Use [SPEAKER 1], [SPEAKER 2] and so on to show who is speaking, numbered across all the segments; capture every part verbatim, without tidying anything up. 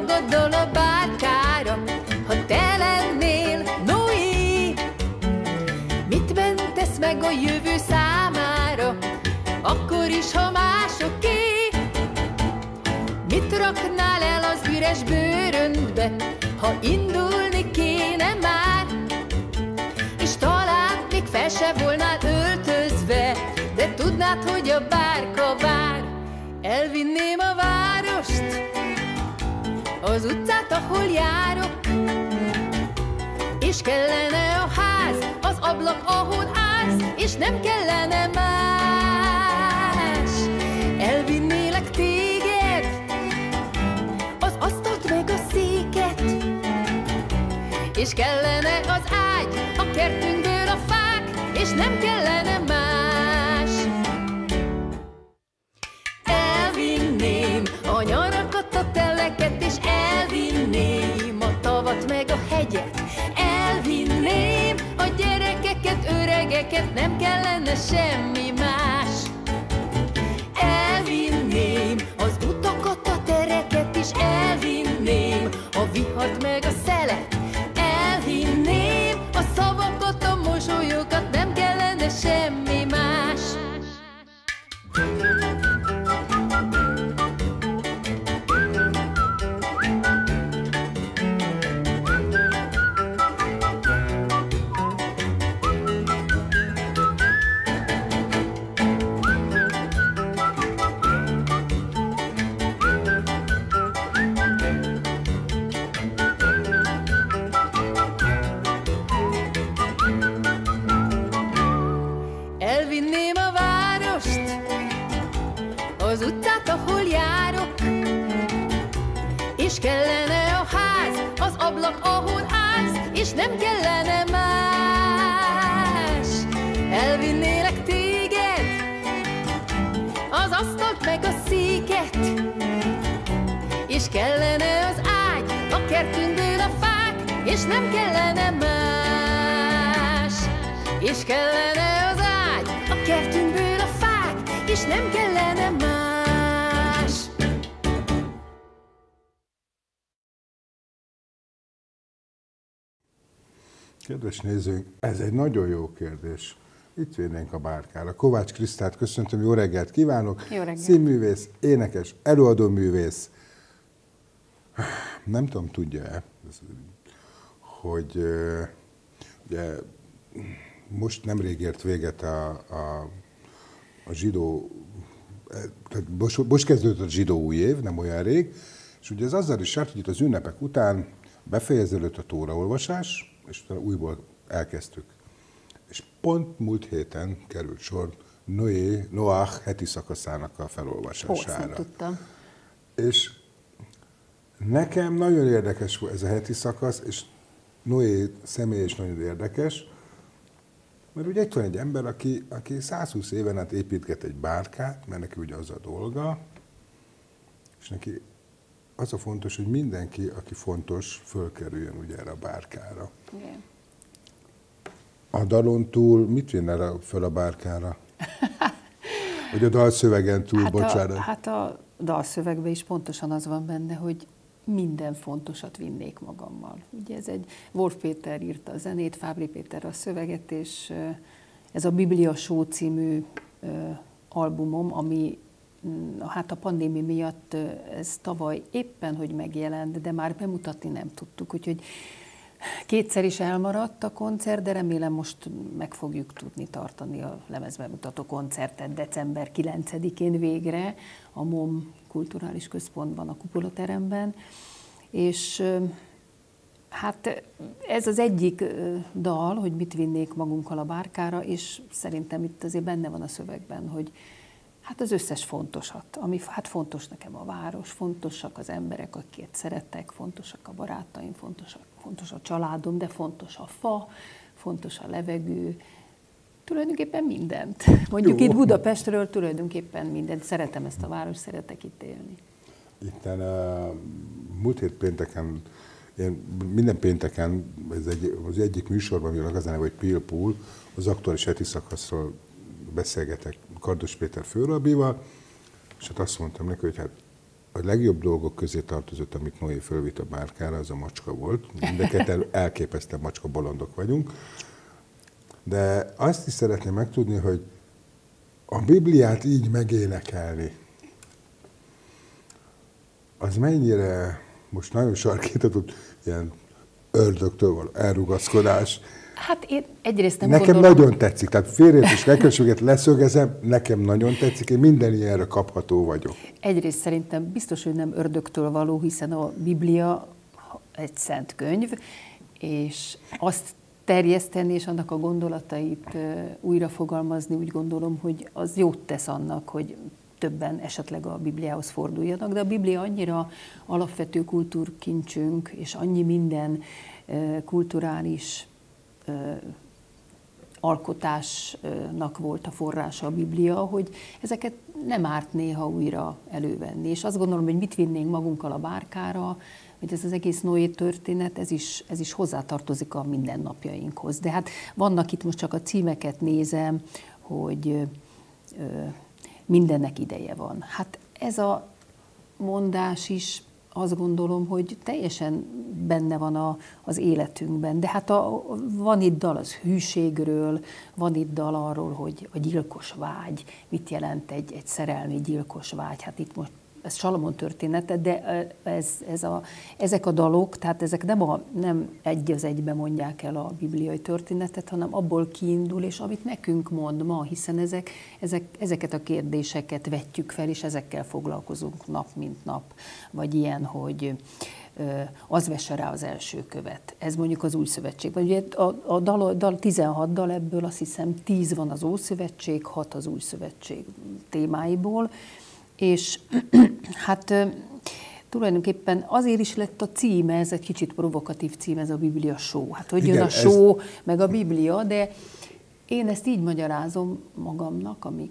[SPEAKER 1] magadról a bárkára, ha te lennél Noé? Mit mentesz meg a jövő számára, akkor is, ha másoké? Mit raknál el az üres bőröndbe, ha indulni kéne már? És talán még fel se volnál öltözve, de tudnád, hogy a bárka vár. Elvinném a várost, az utcát, ahol járok, és kellene a ház, az ablak, ahol állsz, és nem kellene más. Elvinnélek téged, az asztalt meg a széket, és kellene az ágy, a kertünkből a fák, és nem kellene más. Elvinném a nyarakat, a teleket, és elvinném a tavat meg a hegyet. Elvinném a gyerekeket, öregeket, nem kellene semmi más. Elvinném az utakat, a tereket, és elvinném a vihart meg a szelet. Elvinném a szavakat, a mosolyokat, nem kellene semmi más. Elvinném a várost, az utcát, ahol járok, és kellene a ház, az ablak, ahol állsz, és nem kellene más. Elvinnélek téged, az asztalt meg a széket, és kellene az ágy, a kertünkből a fák, és nem kellene más. És kellene az ágy, a kertünkből a fák, és nem kellene más.
[SPEAKER 2] Kedves nézőink, ez egy nagyon jó kérdés. Itt vinnénk a bárkára. Kovács Krisztát köszöntöm, jó reggelt kívánok!
[SPEAKER 3] Jó reggelt.
[SPEAKER 2] Színművész, énekes, előadóművész. Nem tudom, tudja-e, hogy ugye, most nemrég ért véget a, a, a zsidó, tehát most, most kezdődött a zsidó új év, nem olyan rég, és ugye ez azzal is járt, hogy itt az ünnepek után befejeződött a tóraolvasás, és utána újból elkezdtük. És pont múlt héten került sor Noé, Noach heti szakaszának a felolvasására.
[SPEAKER 3] Ó, nem tudtam.
[SPEAKER 2] És nekem nagyon érdekes volt ez a heti szakasz, és Noé személy is nagyon érdekes, mert ugye itt van egy ember, aki, aki százhúsz éven át építget egy bárkát, mert neki ugye az a dolga, és neki az a fontos, hogy mindenki, aki fontos, fölkerüljön ugye erre a bárkára.
[SPEAKER 3] Igen.
[SPEAKER 2] A dalon túl mit vinne föl a bárkára? Vagy a dalszövegen túl,
[SPEAKER 3] hát
[SPEAKER 2] bocsánat?
[SPEAKER 3] A, hát a dalszövegben is pontosan az van benne, hogy minden fontosat vinnék magammal. Ugye ez egy, Wolf Péter írta a zenét, Fábri Péter a szöveget, és ez a Biblia Show című albumom, ami hát a pandémia miatt ez tavaly éppen, hogy megjelent, de már bemutatni nem tudtuk, úgyhogy kétszer is elmaradt a koncert, de remélem most meg fogjuk tudni tartani a lemezbemutató koncertet december kilencedikén végre a MOM Kulturális Központban, a Kupolateremben, és hát ez az egyik dal, hogy mit vinnék magunkkal a bárkára, és szerintem itt azért benne van a szövegben, hogy hát az összes fontosat, ami hát fontos nekem a város, fontosak az emberek, akiket szeretek, fontosak a barátaim, fontosak, fontos a családom, de fontos a fa, fontos a levegő, tulajdonképpen mindent. Mondjuk
[SPEAKER 2] Jó.
[SPEAKER 3] Itt Budapestről tulajdonképpen mindent. Szeretem ezt a város, szeretek itt élni.
[SPEAKER 2] Itten uh, múlt hét pénteken, én minden pénteken, ez egy, az egyik műsorban, amiről az a neve, hogy Peel Pool, az aktuális heti szakaszról beszélgetek Kardos Péter főrabival, és hát azt mondtam neki, hogy hát a legjobb dolgok közé tartozott, amit Noé fölvitt a bárkára, az a macska volt. Mindeket elképesztően macska bolondok vagyunk. De azt is szeretném megtudni, hogy a Bibliát így megénekelni, az mennyire, most nagyon sarkítatott, ilyen ördögtől való elrugaszkodás.
[SPEAKER 3] Hát én egyrészt nem
[SPEAKER 2] Nekem
[SPEAKER 3] gondolom...
[SPEAKER 2] nagyon tetszik, tehát félrét és legkösséget leszögezem, nekem nagyon tetszik, én minden ilyenre kapható vagyok.
[SPEAKER 3] Egyrészt szerintem biztos, hogy nem ördögtől való, hiszen a Biblia egy szent könyv, és azt terjeszteni és annak a gondolatait újra fogalmazni, úgy gondolom, hogy az jót tesz annak, hogy többen esetleg a Bibliához forduljanak, de a Biblia annyira alapvető kultúrkincsünk, és annyi minden kulturális alkotásnak volt a forrása a Biblia, hogy ezeket nem árt néha újra elővenni. És azt gondolom, hogy mit vinnénk magunkkal a bárkára, hogy ez az egész Noé történet, ez is, ez is hozzátartozik a mindennapjainkhoz. De hát vannak itt, most csak a címeket nézem, hogy ö, mindennek ideje van. Hát ez a mondás is azt gondolom, hogy teljesen benne van a, az életünkben. De hát a, van itt dal az hűségről, van itt dal arról, hogy a gyilkos vágy, mit jelent egy, egy szerelmi gyilkos vágy. Hát itt most ez Salamon története, de ez, ez a, ezek a dalok, tehát ezek nem, a, nem egy az egybe mondják el a bibliai történetet, hanem abból kiindul, és amit nekünk mond ma, hiszen ezek, ezek, ezeket a kérdéseket vetjük fel, és ezekkel foglalkozunk nap, mint nap. Vagy ilyen, hogy az vesse rá az első követ. Ez mondjuk az új szövetségben. Ugye a, a dal, dal, tizenhat dal, ebből azt hiszem tíz van az Ószövetség, hat az új szövetség témáiból, és hát tulajdonképpen azért is lett a címe, ez egy kicsit provokatív cím, ez a Biblia show. Hát hogy jön a show, ez... meg a Biblia, de én ezt így magyarázom magamnak, amik,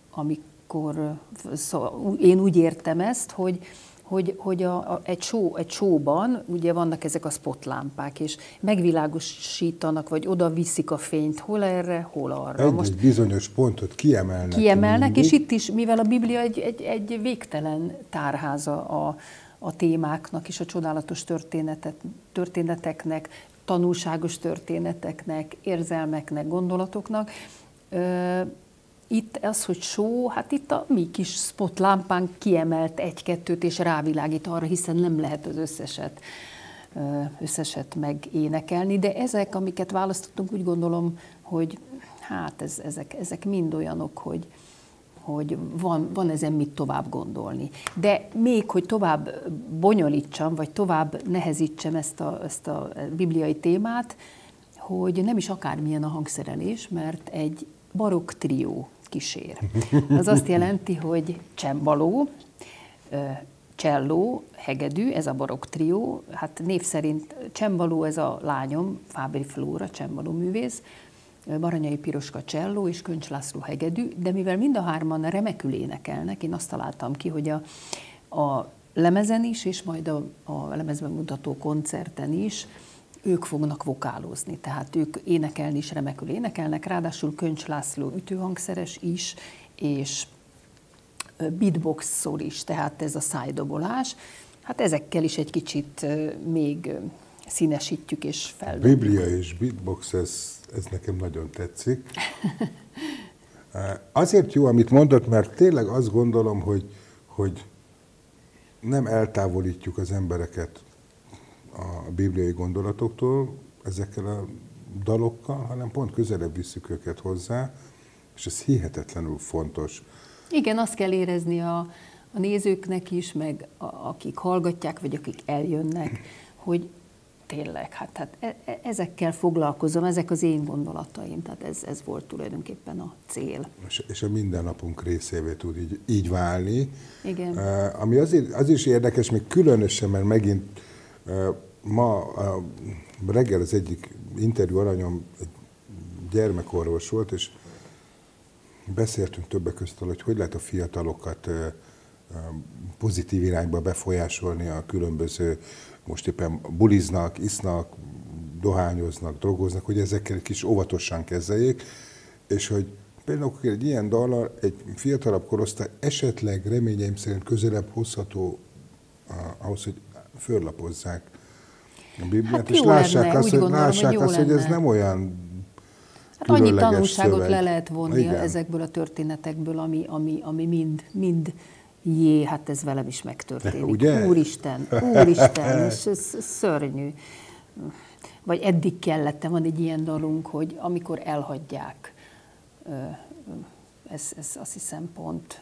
[SPEAKER 3] amikor szó, én úgy értem ezt, hogy hogy, hogy a, a, egy, show, egy showban ugye vannak ezek a spotlámpák, és megvilágosítanak, vagy oda viszik a fényt, hol erre, hol arra.
[SPEAKER 2] Egy,
[SPEAKER 3] Most
[SPEAKER 2] egy bizonyos pontot kiemelnek.
[SPEAKER 3] Kiemelnek,
[SPEAKER 2] mindig.
[SPEAKER 3] És itt is, mivel a Biblia egy, egy, egy végtelen tárháza a, a témáknak és a csodálatos történetet, történeteknek, tanulságos történeteknek, érzelmeknek, gondolatoknak, ö, itt az, hogy show, hát itt a mi kis spotlámpánk kiemelt egy-kettőt és rávilágít arra, hiszen nem lehet az összeset, összeset megénekelni, de ezek, amiket választottunk, úgy gondolom, hogy hát ez, ezek, ezek mind olyanok, hogy, hogy van, van ezen mit tovább gondolni. De még, hogy tovább bonyolítsam, vagy tovább nehezítsem ezt a, ezt a bibliai témát, hogy nem is akármilyen a hangszerelés, mert egy barokk trió kísér. Az azt jelenti, hogy csembaló, cselló, hegedű, ez a barokk trió. Hát név szerint csembaló, ez a lányom, Fábri Flóra, csembaló művész, Baranyai Piroska cselló és Köncs László hegedű, de mivel mind a hárman remekül énekelnek, én azt találtam ki, hogy a, a lemezen is, és majd a, a lemezben mutató koncerten is ők fognak vokálozni, tehát ők énekelni is remekül énekelnek, ráadásul Köncs László ütőhangszeres is, és beatboxol is, tehát ez a szájdobolás. Hát ezekkel is egy kicsit még színesítjük és feldobjuk.
[SPEAKER 2] Biblia és beatbox, ez, ez nekem nagyon tetszik. Azért jó, amit mondott, mert tényleg azt gondolom, hogy, hogy nem eltávolítjuk az embereket a bibliai gondolatoktól ezekkel a dalokkal, hanem pont közelebb visszük őket hozzá, és ez hihetetlenül fontos.
[SPEAKER 3] Igen, azt kell érezni a, a nézőknek is, meg a, akik hallgatják, vagy akik eljönnek, hogy tényleg, hát, hát e, e, ezekkel foglalkozom, ezek az én gondolataim, tehát ez, ez volt tulajdonképpen a cél.
[SPEAKER 2] És, és a mindennapunk részévé tud így, így válni.
[SPEAKER 3] Igen.
[SPEAKER 2] Uh, ami azért, az is érdekes, még különösen, mert megint uh, ma uh, reggel az egyik interjú alanyom egy gyermekorvos volt, és beszéltünk többek között, hogy hogy lehet a fiatalokat uh, pozitív irányba befolyásolni a különböző, most éppen buliznak, isznak, dohányoznak, drogoznak, hogy ezekkel egy kis óvatosan kezeljék, és hogy például egy ilyen dallal egy fiatalabb korosztály esetleg reményeim szerint közelebb hozható a, ahhoz, hogy föllapozzák a Bibliát,
[SPEAKER 3] Hát
[SPEAKER 2] és
[SPEAKER 3] jó
[SPEAKER 2] lássák
[SPEAKER 3] lenne,
[SPEAKER 2] azt,
[SPEAKER 3] úgy
[SPEAKER 2] hogy,
[SPEAKER 3] gondolom,
[SPEAKER 2] lássák
[SPEAKER 3] hogy jó
[SPEAKER 2] azt hogy ez
[SPEAKER 3] lenne.
[SPEAKER 2] nem olyan
[SPEAKER 3] Hát annyi
[SPEAKER 2] különleges
[SPEAKER 3] tanulságot
[SPEAKER 2] szöveg.
[SPEAKER 3] le lehet vonni
[SPEAKER 2] Igen.
[SPEAKER 3] ezekből a történetekből, ami, ami, ami mind, mind jé, hát ez velem is megtörténik.
[SPEAKER 2] Ugye?
[SPEAKER 3] Úristen, úristen, és ez szörnyű. Vagy eddig kellett, van egy ilyen dalunk, hogy amikor elhagyják, ez, ez azt hiszem pont,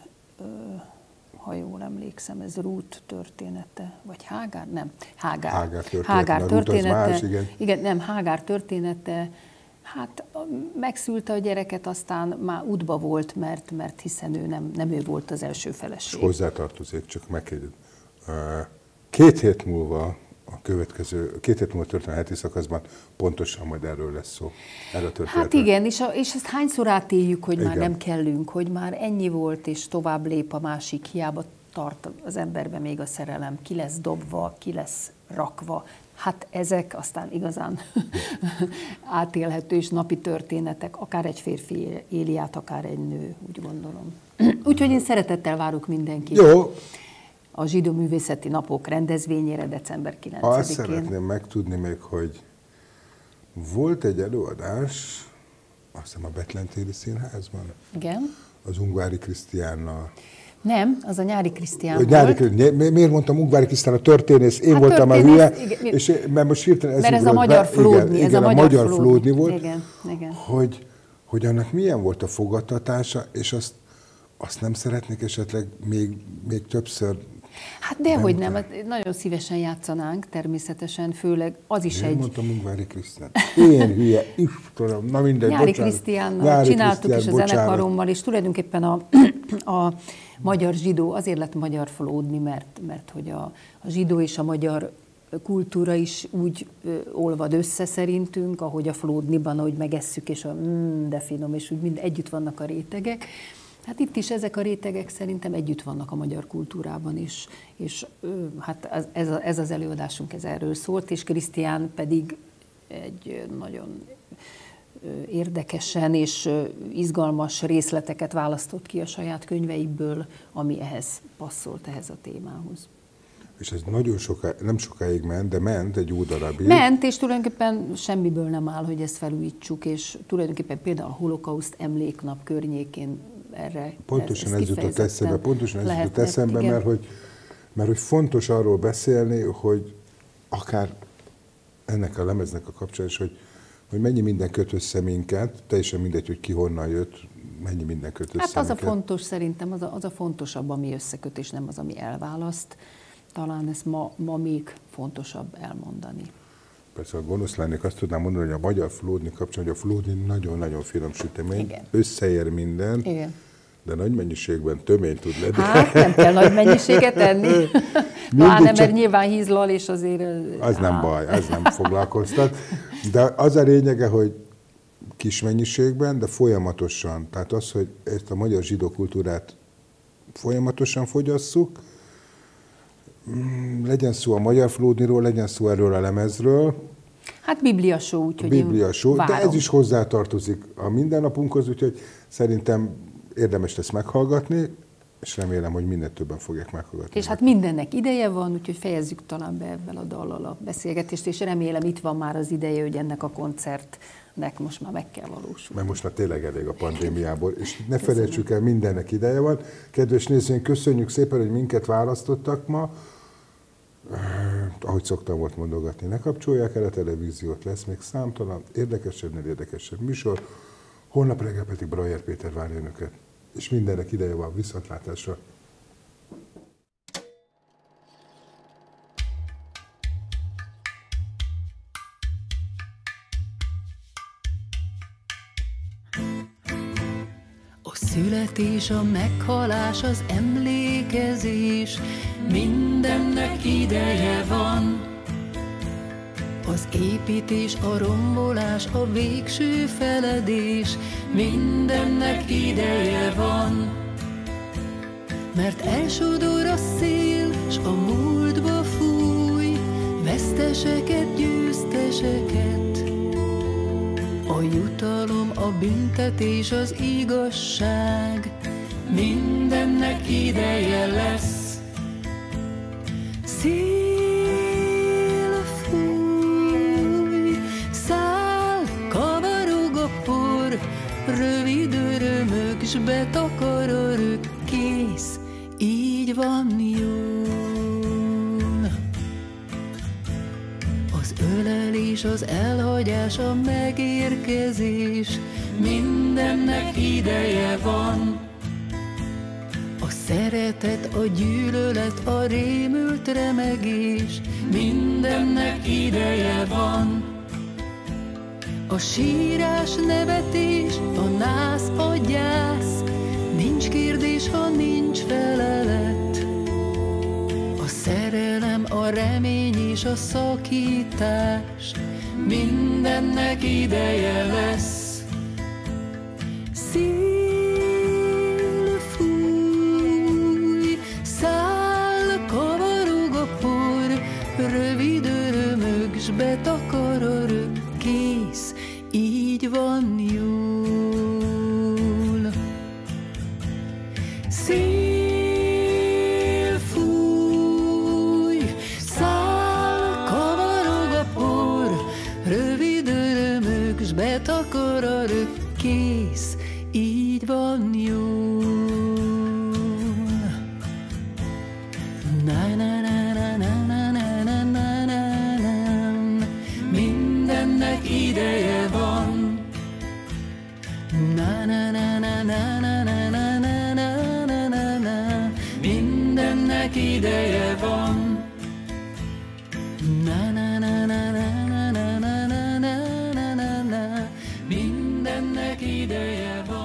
[SPEAKER 3] ha jól emlékszem, ez Rút története, vagy Hágár? Nem, Hágár.
[SPEAKER 2] Hágár története.
[SPEAKER 3] Hágár
[SPEAKER 2] Na, Rút az
[SPEAKER 3] története.
[SPEAKER 2] más, igen.
[SPEAKER 3] Igen, nem, Hágár története. Hát megszülte a gyereket, aztán már útba volt, mert, mert hiszen ő nem, nem ő volt az első feleség.
[SPEAKER 2] És hozzátartozik, csak megkérdezem. Két hét múlva a következő, két hét múlva történő heti szakaszban pontosan majd erről lesz szó. Erről
[SPEAKER 3] Hát igen, és, a, és ezt hányszor átéljük, hogy igen. Már
[SPEAKER 2] Igen.
[SPEAKER 3] nem kellünk, hogy már ennyi volt, és tovább lép a másik, hiába tart az emberben még a szerelem, ki lesz dobva, ki lesz rakva. Hát ezek aztán igazán átélhető és napi történetek, akár egy férfi éli át, akár egy nő, úgy gondolom. Úgyhogy én szeretettel várok mindenkit.
[SPEAKER 2] Jó.
[SPEAKER 3] A Zsidó Művészeti Napok rendezvényére december kilencedikén.
[SPEAKER 2] Azt szeretném megtudni még, hogy volt egy előadás, azt hiszem a Betlen-téri Színházban,
[SPEAKER 3] Igen.
[SPEAKER 2] az Ungvári Krisztiánnal.
[SPEAKER 3] Nem, az a Nyári Krisztián
[SPEAKER 2] Hogy Nyári Krisztián, miért mondtam Ungvári Krisztián, a történész, én
[SPEAKER 3] Hát
[SPEAKER 2] voltam a
[SPEAKER 3] történész,
[SPEAKER 2] hülye,
[SPEAKER 3] igen,
[SPEAKER 2] és én, mert most hirtelen
[SPEAKER 3] Mert ez a
[SPEAKER 2] ugrott
[SPEAKER 3] magyar
[SPEAKER 2] be,
[SPEAKER 3] flódni,
[SPEAKER 2] igen,
[SPEAKER 3] ez a
[SPEAKER 2] igen,
[SPEAKER 3] magyar,
[SPEAKER 2] magyar
[SPEAKER 3] flódni.
[SPEAKER 2] flódni volt,
[SPEAKER 3] Igen, igen.
[SPEAKER 2] Hogy, hogy annak milyen volt a fogadtatása, és azt, azt nem szeretnék esetleg még, még többször.
[SPEAKER 3] Hát dehogy nem, hát nagyon szívesen játszanánk, természetesen, főleg az is
[SPEAKER 2] Én
[SPEAKER 3] egy...
[SPEAKER 2] mondtam Ungvári Krisztián. Én hülye, Istenem, na mindegy,
[SPEAKER 3] Nyári
[SPEAKER 2] bocsánat.
[SPEAKER 3] Krisztiánnal
[SPEAKER 2] Nyári
[SPEAKER 3] csináltuk
[SPEAKER 2] Krisztián,
[SPEAKER 3] is a
[SPEAKER 2] bocsánat.
[SPEAKER 3] zenekarommal, és tulajdonképpen a, a magyar zsidó, azért lett magyar flódni, mert, mert hogy a, a zsidó és a magyar kultúra is úgy ö, olvad össze szerintünk, ahogy a flódniban, ahogy megesszük, és a mm, de finom, és úgy mind együtt vannak a rétegek. Hát itt is ezek a rétegek szerintem együtt vannak a magyar kultúrában is, és ö, hát ez, ez az előadásunk ez erről szólt, és Krisztián pedig egy nagyon érdekesen és izgalmas részleteket választott ki a saját könyveikből, ami ehhez passzolt, ehhez a témához.
[SPEAKER 2] És ez nagyon soká, nem sokáig ment, de ment egy jó darabig.
[SPEAKER 3] Ment, és tulajdonképpen semmiből nem áll, hogy ezt felújítsuk, és tulajdonképpen például a holokauszt emléknap környékén erre
[SPEAKER 2] Pontosan
[SPEAKER 3] ez,
[SPEAKER 2] ez jutott eszembe, pontosan ez jutott eszembe,
[SPEAKER 3] igen.
[SPEAKER 2] mert hogy, mert hogy fontos arról beszélni, hogy akár ennek a lemeznek a kapcsán is, hogy, hogy mennyi minden köt össze minket, teljesen mindegy, hogy ki honnan jött, mennyi minden köt össze
[SPEAKER 3] Hát az
[SPEAKER 2] minket.
[SPEAKER 3] a fontos szerintem, az a, az a fontosabb, ami összeköt, és nem az, ami elválaszt. Talán ez ma, ma még fontosabb elmondani.
[SPEAKER 2] Persze, ha gonosz lennék, azt tudnám mondani, hogy a magyar flódni kapcsán, hogy a flódni nagyon-nagyon finom sütemény,
[SPEAKER 3] Igen.
[SPEAKER 2] összeér minden,
[SPEAKER 3] Igen.
[SPEAKER 2] de nagy mennyiségben tömény tud lenni.
[SPEAKER 3] Hát nem kell nagy mennyiséget enni. Pláne,
[SPEAKER 2] csak-
[SPEAKER 3] mert nyilván hízlal, és azért...
[SPEAKER 2] Az nem
[SPEAKER 3] á,
[SPEAKER 2] baj, az nem foglalkoztat. De az a lényege, hogy kis mennyiségben, de folyamatosan. Tehát az, hogy ezt a magyar zsidó kultúrát folyamatosan fogyasszuk, legyen szó a magyar flódniról, legyen szó erről a lemezről,
[SPEAKER 3] Hát Biblia show, úgyhogy
[SPEAKER 2] Biblia
[SPEAKER 3] én
[SPEAKER 2] show, de
[SPEAKER 3] várom.
[SPEAKER 2] ez is hozzátartozik a mindennapunkhoz, úgyhogy szerintem érdemes ezt meghallgatni, és remélem, hogy minél többen fogják meghallgatni.
[SPEAKER 3] És hát mindennek ideje van, úgyhogy fejezzük talán be ebben a dallal a beszélgetést, és remélem itt van már az ideje, hogy ennek a koncertnek most már meg kell valósulni.
[SPEAKER 2] Mert most már tényleg elég a pandémiából, és ne felejtsük el, mindennek ideje van. Kedves nézőink, köszönjük szépen, hogy minket választottak ma. Ahogy szoktam volt mondogatni, ne kapcsolják el a televíziót, lesz még számtalan érdekesebbnél érdekesebb műsor. Holnap reggel pedig Brajer Péter várja önöket. És mindennek ideje van, viszontlátásra.
[SPEAKER 1] A születés, a meghalás, az emlékezés, mindennek ideje van. Az építés, a rombolás, a végső feledés, mindennek ideje van. Mert elsodor a szél, s a múltba fúj, veszteseket, győzteseket. A jutalom, a büntetés, az igazság, mindennek ideje lesz. Szél fúj, száll, kavarog a por, rövid örömök, s betakar a rög, kész, így van jól. Az ölelés, az elhagyás, a megérkezés, mindennek ideje van. A szeretet, a gyűlölet, a rémült remegés, mindennek ideje van. A sírás, nevetés, a nász, a gyász, nincs kérdés, ha nincs felelet. A szerelem, a remény és a szakítás, mindennek ideje lesz. Szél fúj, száll, kavarog a por, rövid örömök, s betakar a rög, kész, így van jól. Szél fúj, száll, kavarog a por, rövid örömök, s betakar a rög, kész, így van jól. Na na na na na na na na na na, mindennek ideje van. Na na na na na na na na na na na na na, mindennek ideje van. Na na na na na na na na na na na na, mindennek ideje van.